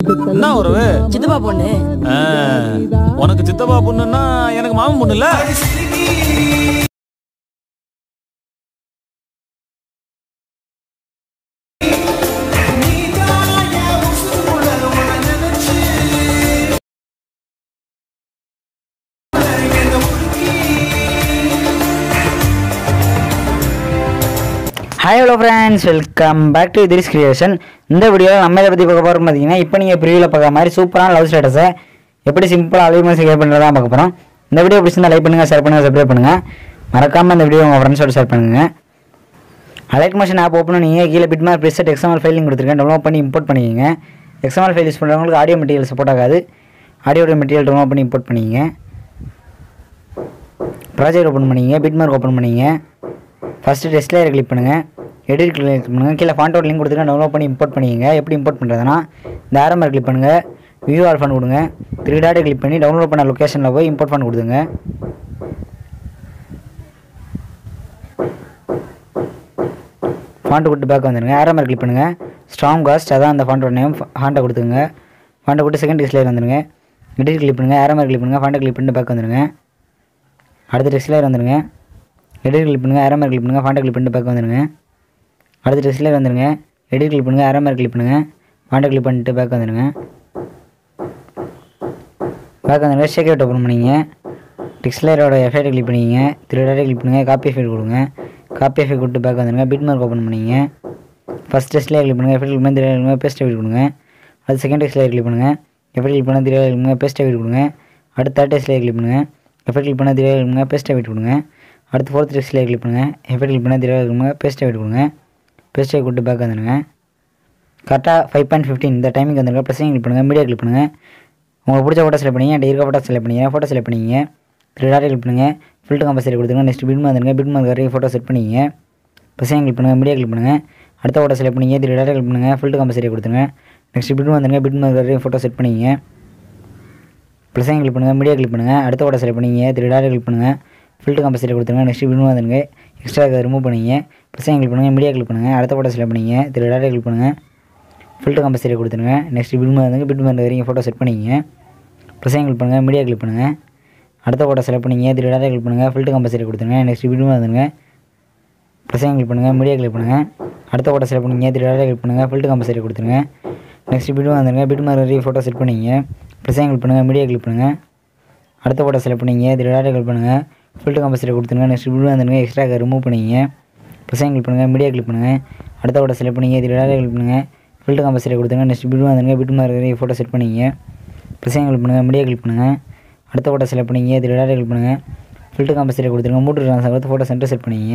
என்ன உறவு? சித்தப்பா பொண்ணு. உனக்கு சித்தப்பா பொண்ணுன்னா எனக்கு மாமன் பொண்ணு இல்ல? Hi hello friends, welcome back to this creation. இந்த வீடியோவில் நம்ம இதை பற்றி பார்க்க போகிறோம். பார்த்தீங்கன்னா இப்போ நீங்கள் ப்ரிவியூவில் பார்க்குற மாதிரி சூப்பரான லவ் ஸ்டேட்டஸை எப்படி சிம்பிளாக அலைவ் ஷேர் பண்ணுறதா பார்க்க போகிறோம். இந்த வீடியோ பிடிச்சிருந்தா லைக் பண்ணுங்கள், ஷேர் பண்ணுங்கள், சப்ஸ்கிரைப் பண்ணுங்கள். மறக்காமல் இந்த வீடியோ உங்கள் ஃப்ரெண்ட்ஸோட ஷேர் பண்ணுங்கள். அலைட் மோஷன் ஆப் ஓப்பன் நீங்கள் கீழே பிட்மார்க் ப்ரிசெட் எக்ஸ்எம்எல் ஃபைலிங் கொடுத்துருக்கேன். டவுன்லோட் பண்ணி இம்போர்ட் பண்ணிக்கங்க. எக்ஸ்எம்எல் ஃபைல் யூஸ் பண்ணுறவங்களுக்கு ஆடியோ மெட்டீரியல் சப்போர்ட் ஆகாது. ஆடியோட மெட்டீரியல் டவுன்லோட் பண்ணி இம்போர்ட் பண்ணிக்கங்க. ப்ராஜெக்ட் ஓப்பன் பண்ணிங்க, பிட்மார்க் ஓப்பன் பண்ணிங்க. ஃபஸ்ட்டு டெஸ்ட் லேயரை கிளிக் பண்ணுங்கள், எடிட் கிளிக் பண்ணுங்கள். கீழே ஃபாண்டோட லிங்க் கொடுத்துருக்கேன், டவுன்லோட் பண்ணி இம்போர்ட் பண்ணிக்கங்க. எப்படி இம்போர்ட் பண்ணுறதுனா இந்த ஆரோ மார்க் கிளிக் பண்ணுங்கள், வியூ ஆல் ஃபண்ட் கொடுங்க, 3 டாட்டை கிளிக் பண்ணி டவுன்லோட் பண்ண லொக்கேஷனில் போய் இம்போர்ட் ஃபண்ட் கொடுத்துங்க. ஃபாண்ட் கொடுத்து பேக் வந்துடுங்க. ஆரோ மார்க் கிளிக் பண்ணுங்கள், ஸ்ட்ராங் காஸ்ட் அதான் அந்த ஃபாண்டோட நேம். ஃபாண்டை கொடுத்துங்க. ஃபாண்டை கொடுத்து செகண்ட் டெஸ்ட் லேயர் வந்துடுங்க. எடிட் கிளிக் பண்ணுங்கள், ஆரோ மார்க் கிளிக் பண்ணுங்கள், ஃபாண்டை கிளிக் பண்ணிட்டு பேக் வந்துடுங்க. அடுத்த டெஸ்ட் லேயர் வந்துடுங்க. எடிட் கிளிக் பண்ணுங்கள், ஆரோ மார்க் கிளிக் பண்ணுங்கள், ஃபாண்டை கிளிக் பண்ணிட்டு பேக் வந்துடுங்க. அடுத்த டெஸ்ட்டில் வந்துடுங்க. எடிட் கிளிக் பண்ணுங்கள், ஆரோ மார்க் கிளிக் பண்ணுங்கள், ஃபாண்டை கிளிக் பண்ணிட்டு பேக் வந்துடுங்க. பேக் வந்துடுங்க. ஷேக் அவுட் ஓப்பன் பண்ணிங்க. டெக்ஸ்ட்லேயரோட எஃபெக்ட்டை கிளிக் பண்ணிங்க. 3 டாட்டை கிளிக் பண்ணுங்கள், காப்பி எஃபெக்ட் கொடுங்க. காப்பி எஃபெக்ட் கொடுத்து பேக் வந்துடுங்க. பிட்மார்க் ஓப்பன் பண்ணிங்க. ஃபஸ்ட் டெஸ்ட்லேயே கிளிக் பண்ணுங்கள், எஃபெக்ட் கிளிக் பண்ணி 3 டாட்டை பேஸ்ட் எஃபெக்ட் கொடுங்க. அடுத்து செகண்ட் டெஸ்ட்லேயே கிளிக் பண்ணுங்கள், எஃபெக்ட் கிளிக் பண்ணி 3 டாட்டை கிளிக் பண்ணுங்கள், பேஸ்ட் எஃபெக்ட் கொடுங்க. அடுத்து தேர்ட் டெஸ்ட்லேயே கிளிக் பண்ணுங்கள், எஃபெக்ட் கிளிக் பண்ணி 3 டாட்டை கிளிக் பண்ணுங்கள், பேஸ்ட் எஃபெக்ட் கொடுங்க. அடுத்து ஃபோர்த் டெஸ்ட்லேயே கிளிக் பண்ணுங்கள், எஃபெக்ட் கிளிக் பண்ணி 3 டாட்டை கிளிக் பண்ணுங்கள், பேஸ்ட் எஃபெக்ட் கொடுங்க. பேஸ்ட்டை கொடுத்து பேக் வந்துடுங்க. கரெக்டாக 5.15 இந்த டைமிங் வந்துடுங்க. ப்ளஸ்ஸையும் கிளிக் பண்ணுங்கள், மீடியா கிளிக் பண்ணுங்கள். உங்களுக்கு பிடிச்ச ஃபோட்டோ செலக்ட் பண்ணிங்க, என்கிட்ட இருக்க ஃபோட்டோ செலக்ட் பண்ணிங்க. ஃபோட்டோ செலக்ட் பண்ணிங்க, 3 டாட்டை கிளிக் பண்ணுங்கள், ஃபில்டர் கம்பல்சரி கொடுத்துருங்க. நெக்ஸ்ட் பிட்மார்க் வந்துடுங்க. பிட்மார்க் வரைக்கும் ஃபோட்டோ செட் பண்ணிங்க. ப்ளஸ்ஸையும் கிளிக் பண்ணுங்கள், மீடியா கிளிக் பண்ணுங்கள். அடுத்த ஃபோட்டோ செலக்ட் பண்ணிங்க, 3 டாட்டை கிளிக் பண்ணுங்கள், ஃபில்டர் கம்பல்சரி கொடுத்துருங்க. நெக்ஸ்ட் பிட்மார்க் வந்துடுங்க. பிட்மார்க் வரைக்கும் ஃபோட்டோ செட் பண்ணிங்க. ப்ளஸ்ஸையும் கிளிக் பண்ணுங்கள், மீடியா கிளிக் பண்ணுங்கள். அடுத்த ஃபோட்டோ செலக்ட் பண்ணிங்க, 3 டாட்டை கிளிக் பண்ணுங்கள், ஃபில்டர் கம்பல்சரி கொடுத்துருங்க. நெக்ஸ்ட் பிட்மார்க் வந்துடுங்க. எக்ஸ்ட்ரா ரிமூவ் பண்ணிங்க. ப்ளஸ்ஸையும் கிளிக் பண்ணுங்கள், மீடியா கிளிக் பண்ணுங்கள். அடுத்த ஃபோட்டோ செலக்ட் பண்ணிங்க, 3 டாட்டை கிளிக் பண்ணுங்கள், ஃபில்டர் கம்பல்சரி கொடுத்துருங்க. நெக்ஸ்ட் பிட்மார்க் வந்துங்க. பிட்மார்க் வரைக்கும் ஃபோட்டோ செட் பண்ணிங்க. ப்ளஸ்ஸையும் கிளிக் பண்ணுங்கள், மீடியா கிளிக் பண்ணுங்கள். அடுத்த ஃபோட்டோ செலக்ட் பண்ணிங்க, 3 டாட்டை கிளிக் பண்ணுங்கள், ஃபில்டர் கம்பல்சரி கொடுத்துருங்க. நெக்ஸ்ட் பிட்மார்க் வந்துங்க. ப்ளஸ்ஸையும் கிளிக் பண்ணுங்கள், மீடியா கிளிக் பண்ணுங்கள். அடுத்த ஃபோட்டோ செலக்ட் பண்ணிங்க, 3 டாட்டை கிளிக் பண்ணுங்கள், ஃபில்டர் கம்பல்சரி கொடுத்துருங்க. நெக்ஸ்ட் பிட்மார்க் வந்துங்க. பிட்மார்க் வரைக்கும் ஃபோட்டோ செட் பண்ணிங்க. ப்ளஸ்ஸையும் கிளிக் பண்ணுங்கள், மீடியா கிளிக் பண்ணுங்கள். அடுத்த ஃபோட்டோ செலக்ட் பண்ணிங்க, 3 டாட்டை கிளிக் பண்ணுங்கள், ஃபில்டர் கம்பல்சரி கொடுத்துருங்க. நெக்ஸ்ட் பிட்மார்க் வந்துங்க. எக்ஸ்ட்ரா ரிமூவ் பண்ணிங்க. ப்ளஸ்ஸையும் கிளிக் பண்ணுங்கள், மீடியா கிளிக் பண்ணுங்கள். அடுத்த ஃபோட்டோ செலக்ட் பண்ணிங்க, 3 டாட்டை கிளிக் பண்ணுங்கள், ஃபில்டர் கம்பல்சரி கொடுத்துருங்க. நெக்ஸ்ட் பிட்மார்க் வந்துங்க. பிட்மார்க் வரைக்கும் ஃபோட்டோ செட் பண்ணிங்க. ப்ளஸ்ஸையும் கிளிக் பண்ணுங்கள், மீடியா கிளிக் பண்ணுங்கள். அடுத்த ஃபோட்டோ செலக்ட் பண்ணிங்க, 3 டாட்டை கிளிக் பண்ணுங்கள், ஃபில்டர் கம்பல்சரி கொடுத்துருங்க. 3 ட்ரான்ஸ்ஃபர் கொடுத்து ஃபோட்டோ சென்டர் செட் பண்ணிங்க.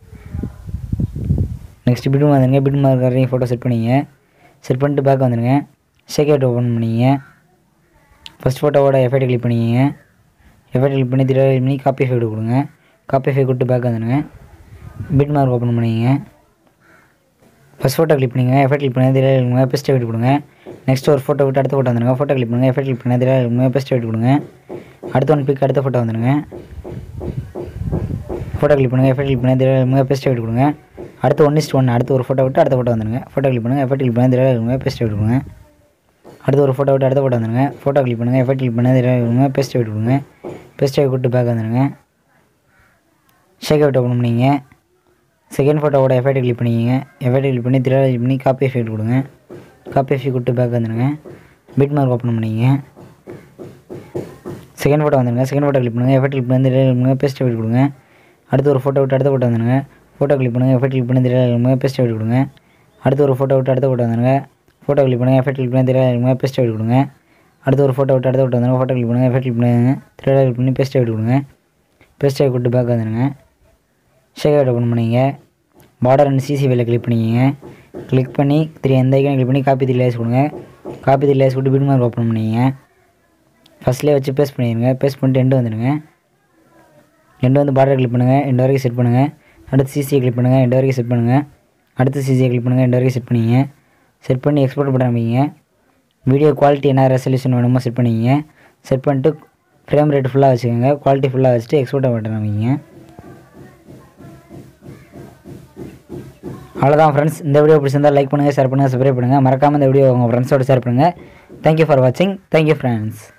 நெக்ஸ்ட் பிட்மார்க் வந்துங்க. பிட்மார்க் வரைக்கும் ஃபோட்டோ செட் பண்ணிங்க. செட் பண்ணிட்டு பேக் வந்துடுங்க. ஷேக் அவுட் ஓப்பன் பண்ணிங்க. ஃபஸ்ட் ஃபோட்டோவோட எஃபெக்ட் கிளிக் பண்ணிங்க. எஃபெக்ட் கிளிக் பண்ணி 3 டாட்டை கிளிக் பண்ணி காப்பி எஃபெக்ட் கொடுங்க. காப்பி எஃபெக்ட் கொடுத்து பேக் வந்துடுங்க. பிட்மார்க் ஓப்பன் பண்ணிங்க. ஃபஸ்ட் ஃபோட்டோ கிளிக் பண்ணிங்க. எஃபெக்ட் கிளிக் பண்ணி 3 டாட்டை கிளிக் பண்ணுங்கள், பேஸ்ட் எஃபெக்ட் கொடுங்க. நெக்ஸ்ட் ஒரு ஃபோட்டோ விட்டு அடுத்த ஃபோட்டோ வந்துடுங்க. ஃபோட்டோ கிளிக் பண்ணுங்கள், எஃபெக்ட் கிளிக் பண்ணி 3 டாட்டை கிளிக் பண்ணுங்கள், பேஸ்ட் எஃபெக்ட் கொடுங்க. அடுத்த ஒன் பிக் அடுத்த ஃபோட்டோ வந்துடுங்க. ஃபோட்டோ கிளிக் பண்ணுங்கள், எஃபெக்ட் கிளிக் பண்ணி 3 டாட்டை கிளிக் பண்ணுங்கள், பேஸ்ட் எஃபெக்ட் கொடுங்க. அடுத்து 1:1 அடுத்து ஒரு ஃபோட்டோ விட்டு அடுத்த ஃபோட்டோ வந்துடுங்க. ஃபோட்டோ கிளிக் பண்ணுங்கள், எஃபெக்ட் கிளிக் பண்ணி 3 டாட்டை கிளிக் பண்ணுங்கள், பேஸ்ட் எஃபெக்ட் கொடுங்க. அடுத்து ஒரு ஃபோட்டோ விட்டு அடுத்த ஃபோட்டோ வந்துடுங்க. ஃபோட்டோ கிளிக் பண்ணுங்கள், எஃபெக்ட் கிளிக் பண்ணி 3 டாட்டை கிளிக் பண்ணுங்கள், பேஸ்ட் எஃபெக்ட் கொடுங்க. பேஸ்ட் எஃபெக்ட் கொடுத்து பேக் வந்துடுங்க. ஷேக் அவுட் ஓப்பன் பண்ணிங்க. செகண்ட் ஃபோட்டோவோட எஃபெக்ட் கிளிக் பண்ணிங்க. எஃபெக்ட் கிளிக் பண்ணி 3 டாட்டை கிளிக் பண்ணி காப்பி எஃபெக்ட் கொடுங்க. காப்பி எஃபெக்ட் கொடுத்து பேக் வந்துடுங்க. பிட்மார்க் ஓப்பன் பண்ணிங்க. செகண்ட் ஃபோட்டோ வந்துடுங்க. செகண்ட் ஃபோட்டோ கிளிக் பண்ணுங்கள், எஃபெக்ட் கிளிக் பண்ணி 3 டாட்டை கிளிக் பண்ணுங்கள், பேஸ்ட் எஃபெக்ட் கொடுங்க. அடுத்து ஒரு ஃபோட்டோ விட்டு அடுத்த ஃபோட்டோ வந்துடுங்க. ஃபோட்டோ கிளிக் பண்ணுங்கள், எஃபெக்ட் கிளிக் பண்ணி 3 டாட்டை கிளிக் பண்ணுங்கள், பேஸ்ட் எஃபெக்ட் கொடுங்க. அடுத்து ஒரு ஃபோட்டோ விட்டு அடுத்த ஃபோட்டோ வந்துடுங்க. ஃபோட்டோ கிளிக் பண்ணுங்கள், எஃபெக்ட் கிளிக் பண்ணி 3 டாட்டை கிளிக் பண்ணுங்கள், பேஸ்ட் எஃபெக்ட் கொடுங்க. அடுத்து ஒரு ஃபோட்டோ விட்டு அடுத்த ஃபோட்டோ வந்துடுங்க. ஃபோட்டோ கிளிக் பண்ணுங்கள், எஃபெக்ட் கிளிக் பண்ணி 3 டாட்டை கிளிக் பண்ணி பேஸ்ட் எஃபெக்ட் கொடுங்க. பேஸ்ட் எஃபெக்ட் கொடுத்து பேக் வந்துடுங்க. ஷேக் அவுட் ஓப்பன் பண்ணிங்க. பார்டர் அண்ட் சிசி வேலை கிளிக் பண்ணிங்க. கிளிக் பண்ணி 3 எந்த ஐக்கானை கிளிக் பண்ணி காப்பி 3 லேயர்ஸ் கொடுங்க. காப்பி 3 லேயர்ஸ் கொடுத்து பிட்மார்க் ஓப்பன் பண்ணிங்க. ஃபஸ்ட்லேயே வச்சு பேஸ்ட் பண்ணிடுங்க. பேஸ்ட் பண்ணிட்டு எண்டு வந்துடுங்க. எண்டு வந்து பார்டர் கிளிக் பண்ணுங்கள், எண்டு வரைக்கும் செட் பண்ணுங்கள். அடுத்து சிசியை கிளிக் பண்ணுங்கள், எண்டு வரைக்கும் செட் பண்ணுங்கள். அடுத்து சிசியை கிளிக் பண்ணுங்கள், எண்டு வரைக்கும் செட் பண்ணிங்க. செட் பண்ணி எக்ஸ்போர்ட் பண்ண ஆரம்பிங்க. வீடியோ குவாலிட்டி என்ன ரெசல்யூஷன் வேணுமோ செட் பண்ணிங்க. செட் பண்ணிட்டு ஃப்ரேம் ரேட் ஃபுல்லாக வச்சுக்கோங்க. குவாலிட்டி ஃபுல்லாக வச்சுட்டு எக்ஸ்போர்ட் பண்ண ஆரம்பிங்க. அவ்வளோதான் ஃப்ரெண்ட்ஸ். இந்த வீடியோ பிடிச்சிருந்தால் லைக் பண்ணுங்கள், ஷேர் பண்ணுங்கள், சப்ஸ்கிரைப் பண்ணுங்கள். மறக்காமல் இந்த வீடியோ உங்கள் ஃப்ரெண்ட்ஸோடு ஷேர் பண்ணுங்கள். தேங்க்யூ ஃபார் வாட்சிங். Thank you friends.